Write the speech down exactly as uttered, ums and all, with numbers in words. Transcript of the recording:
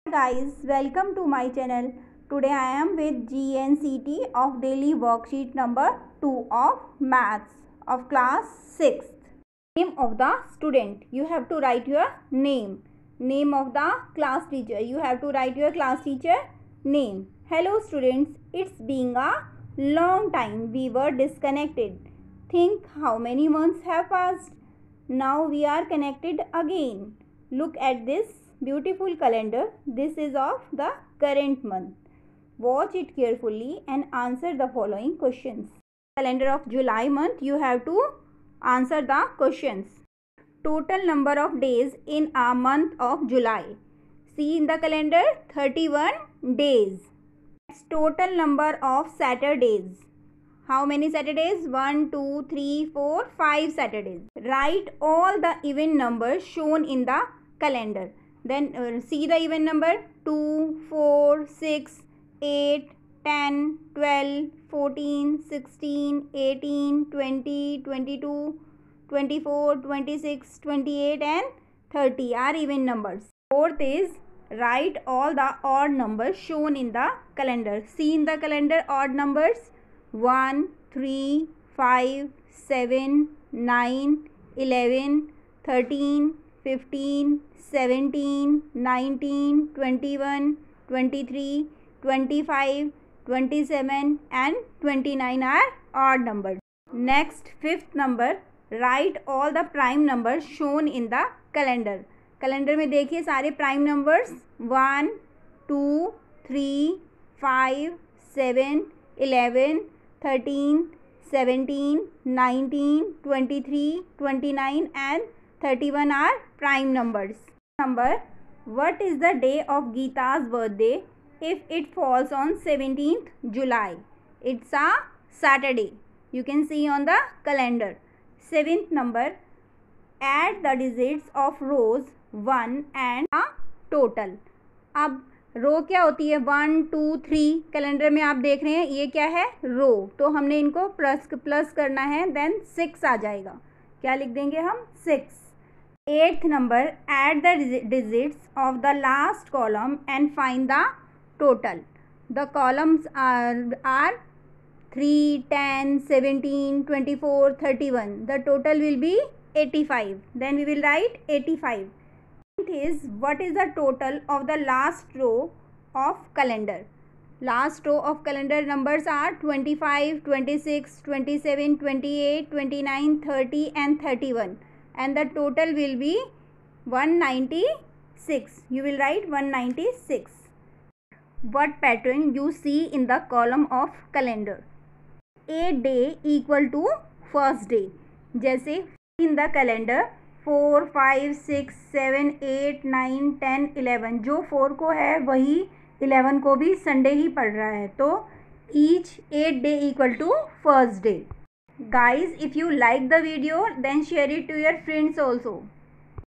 Guys, welcome to my channel. Today I am with G N C T of daily worksheet number two of maths of class sixth. Name of the student. You have to write your name. Name of the class teacher. You have to write your class teacher name. Hello students, it's been a long time we were disconnected. Think how many months have passed. Now we are connected again. Look at this beautiful calendar. This is of the current month. Watch it carefully and answer the following questions. Calendar of July month, you have to answer the questions. Total number of days in a month of July. See in the calendar, thirty-one days. Total number of Saturdays. How many Saturdays? one, two, three, four, five Saturdays. Write all the even numbers shown in the calendar. Then uh, see the even number two, four, six, eight, ten, twelve, fourteen, sixteen, eighteen, twenty, twenty-two, twenty-four, twenty-six, twenty-eight and thirty are even numbers. Fourth is write all the odd numbers shown in the calendar. See in the calendar odd numbers one, three, five, seven, nine, eleven, thirteen, fifteen, seventeen, nineteen, twenty-one, twenty-three, twenty-five, twenty-seven and twenty-nine are odd numbers. Next, fifth number, write all the prime numbers shown in the calendar. Calendar में देखिए सारे prime numbers one, two, three, five, seven, eleven, thirteen, seventeen, nineteen, twenty three, twenty nine and thirty one are prime numbers. Number, what is the day of Geeta's birthday if it falls on seventeenth July? It's a Saturday. You can see on the calendar. Seventh number, add the digits of rows one and a total. अब रो क्या होती है? One, two, three. Calendar में आप देख रहे हैं ये क्या है? रो. तो हमने इनको प्लस प्लस करना है. देन सिक्स आ जाएगा. क्या लिख देंगे हम? Six. Eighth number, add the digits of the last column and find the total. The columns are, are three, ten, seventeen, twenty-four, thirty-one. The total will be eighty-five. Then we will write eighty-five. Is what is the total of the last row of calendar? Last row of calendar numbers are twenty-five, twenty-six, twenty-seven, twenty-eight, twenty-nine, thirty and thirty-one. And the total will be one ninety-six. You will write one ninety-six. What pattern you see in the column of calendar? A day equal to first day. जैसे in the calendar four, five, six, seven, eight, nine, ten, eleven. जो four को है वही eleven को भी Sunday ही पड़ रहा है. तो each eight day equal to first day. Guys, if you like the video, then share it to your friends also.